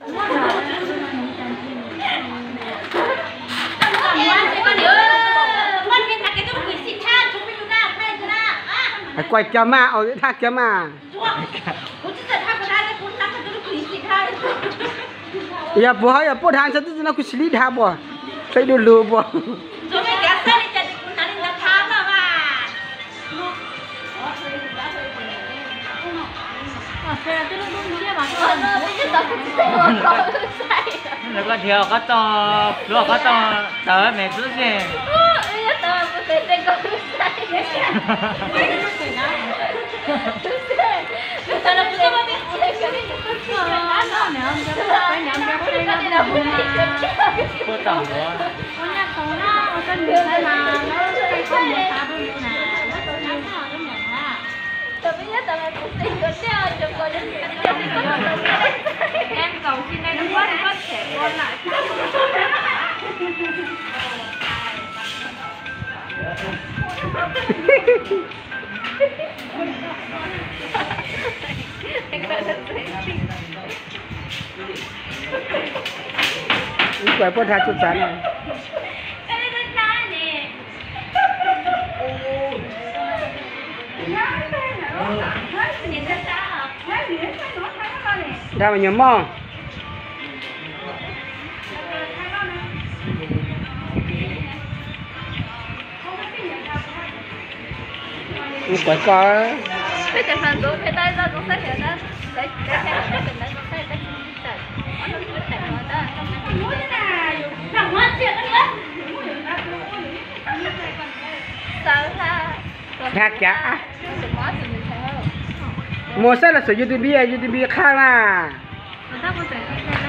quay cho ma ở thác cho ma ya bố hay bố hàng sao tự nó cứ xử lý tháp bố thấy đồ lừa bố nó có thiếu có to lúa có to tớ mẹ cứ gì cô tổng đó em cầu xin đây nó bắt trẻ con lại quay bố thác chút chán này ra mà nhầm mong quả có cái phần phần của cái tay ra cũng sẽ hiểu đó để cái tình đó sẽ cái thác chả mua sách là sử YouTube YouTube khác mà